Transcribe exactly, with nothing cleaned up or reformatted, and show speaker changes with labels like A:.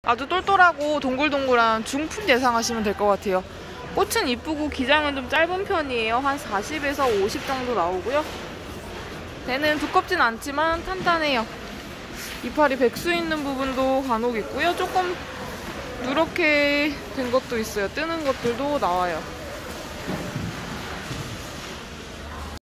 A: 아주 똘똘하고 동글동글한 중품 예상하시면 될 것 같아요. 꽃은 이쁘고 기장은 좀 짧은 편이에요. 한 사십에서 오십 정도 나오고요. 배는 두껍진 않지만 탄탄해요. 이파리 백수 있는 부분도 간혹 있고요. 조금 누렇게 된 것도 있어요. 뜨는 것들도 나와요.